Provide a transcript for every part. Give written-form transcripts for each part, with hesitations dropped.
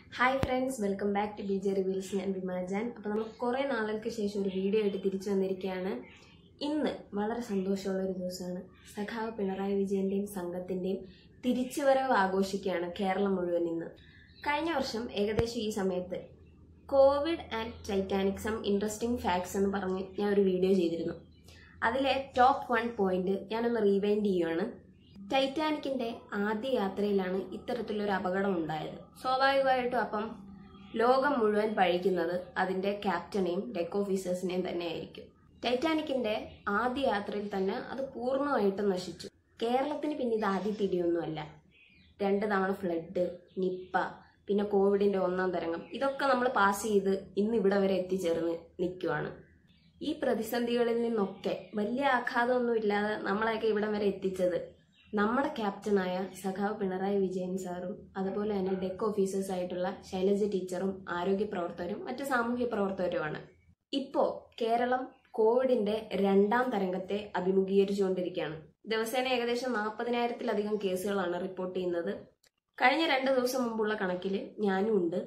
Hi friends, welcome back to BJ Reveals and Bima Jaan. അപ്പോൾ നമ്മൾ കുറേ നാളുകൾക്ക് ശേഷം ഒരു വീഡിയോ ആയിട്ട് തിരിച്ചു വന്നിരിക്കുകയാണ്. ഇന്ന് വളരെ സന്തോഷമുള്ള ഒരു ദിവസമാണ്. സഖാവ് പിണറായി വിജയന്റെയും സംഘത്തിന്റെയും തിരിച്ചുവരവ് ആഘോഷിക്കുകയാണ് കേരളം മുഴുവൻ ഇന്ന്. കഴിഞ്ഞ വർഷം ഏകദേശം ഈ സമയത്ത് COVID and Titanic some interesting facts എന്ന് പറഞ്ഞ് ഞാൻ ഒരു വീഡിയോ ചെയ്തിരുന്നു. അതിലെ ടോപ്പ് 1 പോയിന്റ് ഞാനൊന്ന് റീവൈൻഡ് ചെയ്യുകയാണ്. ടൈറ്റാനിക്കിന്റെ ആദ്യ യാത്രയിലാണ് ഇത്തരത്തിലൊരു അപകടം ഉണ്ടായത്. സ്വാഭാവികമായിട്ടും അപ്പം ലോകം മുഴുവൻ പഴിക്കുന്നത് അതിന്റെ ക്യാപ്റ്റനെയും ഡെക്ക് ഓഫീസേഴ്സിനെയും തന്നെയായിരിക്കും. ടൈറ്റാനിക്കിന്റെ ആദ്യ യാത്രയിൽ തന്നെ അത് പൂർണ്ണമായിട്ടും നശിച്ചു. കേരളത്തിന് പിന്നെ ഇത് ആദ്യത്തെ ഇടിയൊന്നുമല്ല. 2 തവണ ഫ്ലഡ്, നിപ്പ, പിന്നെ കോവിഡിന്റെ 1ാം തരംഗം, ഇതൊക്കെ നമ്മൾ പാസ് ചെയ്ത് ഇന്ന് ഇവിടെ വരെ എത്തിച്ചേർന്ന് നിൽക്കുവാണ്. ഈ പ്രതിസന്ധികളിൽ നിന്നൊക്കെ വലിയ ആഘാതമൊന്നും ഇല്ലാതെ നമ്മളെയൊക്കെ ഇവിടം വരെ എത്തിച്ചത് നമ്മുടെ ക്യാപ്റ്റനായ സഖാവ് പിണറായി വിജയൻ സാറും അതുപോലെ തന്നെ ഡെക്ക് ഓഫീസേഴ്സ് ആയിട്ടുള്ള ശൈലജ ടീച്ചറും ആരോഗ്യ പ്രവർത്തകരും മറ്റ് സാമൂഹ്യ പ്രവർത്തകരുമാണ്. ഇപ്പോൾ കേരളം കോവിഡിന്റെ 2ാം തരംഗത്തെ അഭിമുഖീകരിച്ചുകൊണ്ടിരിക്കുകയാണ്. ദിവസേന ഏകദേശം 40,000-ലധികം കേസുകളാണ് റിപ്പോർട്ട് ചെയ്യുന്നത്. കഴിഞ്ഞ 2 ദിവസം മുമ്പുള്ള കണക്കിൽ ഞാനും ഉണ്ട്.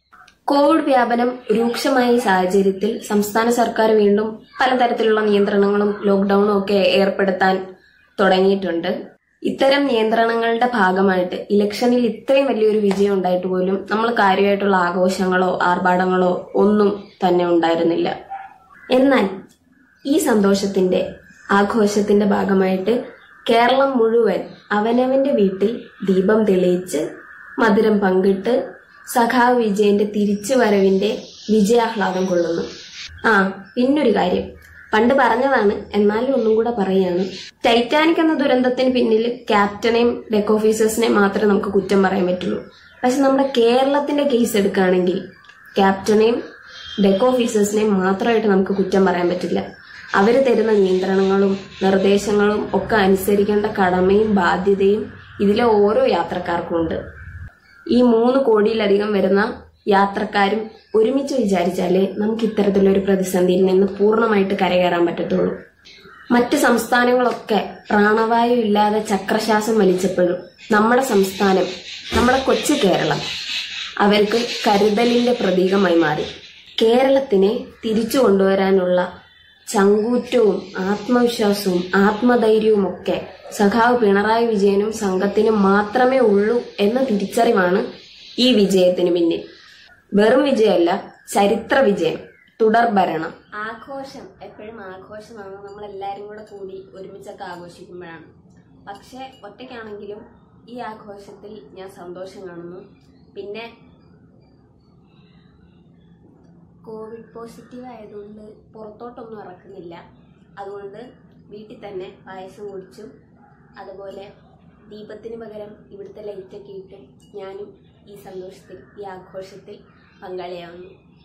കോവിഡ് വ്യാപനം രൂക്ഷമായ സാഹചര്യത്തിൽ സംസ്ഥാന സർക്കാർ വീണ്ടും പലതരത്തിലുള്ള നിയന്ത്രണങ്ങളും ലോക്ക്ഡൌണും ഒക്കെ ഏർപ്പെടുത്താൻ തുടങ്ങിയിട്ടുണ്ട്. ഇത്തരം നിയന്ത്രണങ്ങളുടെ ഭാഗമായിട്ട് ഇലക്ഷനിൽ ഇത്രയും വലിയൊരു വിജയം ഉണ്ടായിട്ട് പോലും നമ്മൾ കാര്യമായിട്ടുള്ള ആഘോഷങ്ങളോ ആർഭാടങ്ങളോ ഒന്നും തന്നെ ഉണ്ടായിരുന്നില്ല. എന്നാൽ ഈ സന്തോഷത്തിന്റെ ആഘോഷത്തിന്റെ ഭാഗമായിട്ട് കേരളം മുഴുവൻ അവനവന്റെ വീട്ടിൽ ദീപം തെളിയിച്ച് മധുരം പങ്കിട്ട് സഖാവ് വിജയന്റെ തിരിച്ചുവരവിന്റെ വിജയാഹ്ലാദം കൊള്ളുന്നു. പിന്നൊരു കാര്യം പണ്ട് പറഞ്ഞതാണ്, എന്നാലും ഒന്നും കൂടെ പറയാണ്. ടൈറ്റാനിക് എന്ന ദുരന്തത്തിന് പിന്നിൽ ക്യാപ്റ്റനെയും ഡെക്ക് ഓഫീസേഴ്സിനെയും മാത്രമേ നമുക്ക് കുറ്റം പറയാൻ പറ്റുള്ളൂ. പക്ഷെ നമ്മുടെ കേരളത്തിന്റെ കേസ് എടുക്കുകയാണെങ്കിൽ ക്യാപ്റ്റനെയും ഡെക്ക് ഓഫീസേഴ്സിനെയും മാത്രമായിട്ട് നമുക്ക് കുറ്റം പറയാൻ പറ്റില്ല. അവര് തരുന്ന നിയന്ത്രണങ്ങളും നിർദ്ദേശങ്ങളും ഒക്കെ അനുസരിക്കേണ്ട കടമയും ബാധ്യതയും ഇതിലെ ഓരോ യാത്രക്കാർക്കും ഉണ്ട്. ഈ 3 കോടിയിലധികം വരുന്ന യാത്രക്കാരും ഒരുമിച്ച് വിചാരിച്ചാലേ നമുക്ക് ഇത്തരത്തിലൊരു പ്രതിസന്ധിയിൽ നിന്ന് പൂർണ്ണമായിട്ട് കരകയറാൻ പറ്റത്തുള്ളൂ. മറ്റ് സംസ്ഥാനങ്ങളൊക്കെ പ്രാണവായു ഇല്ലാതെ ചക്രശ്വാസം വലിച്ചപ്പോഴും നമ്മുടെ സംസ്ഥാനം, നമ്മുടെ കൊച്ചു കേരളം അവർക്ക് കരുതലിന്റെ പ്രതീകമായി മാറി. കേരളത്തിനെ തിരിച്ചു കൊണ്ടുവരാനുള്ള ചങ്കൂറ്റവും ആത്മവിശ്വാസവും ആത്മധൈര്യവും ഒക്കെ സഖാവ് പിണറായി വിജയനും സംഘത്തിനും മാത്രമേ ഉള്ളൂ എന്ന തിരിച്ചറിവാണ് ഈ വിജയത്തിന് പിന്നിൽ. വെറും വിജയമല്ല, ചരിത്ര വിജയം, തുടർഭരണം. ആഘോഷം എപ്പോഴും ആഘോഷമാണ്, നമ്മളെല്ലാരും കൂടെ കൂടി ഒരുമിച്ചൊക്കെ ആഘോഷിക്കുമ്പോഴാണ്. പക്ഷെ ഒറ്റയ്ക്കാണെങ്കിലും ഈ ആഘോഷത്തിൽ ഞാൻ സന്തോഷം കാണുന്നു. പിന്നെ കോവിഡ് പോസിറ്റീവ് ആയതുകൊണ്ട് പുറത്തോട്ടൊന്നും ഇറക്കുന്നില്ല. അതുകൊണ്ട് വീട്ടിൽ തന്നെ പായസം കുടിച്ചു, അതുപോലെ ദീപത്തിന് പകരം ഇവിടുത്തെ ലൈറ്റൊക്കെ ഇട്ട് ഞാനും ഈ സന്തോഷത്തിൽ, ഈ ആഘോഷത്തിൽ പങ്കാളിയാവുന്നു.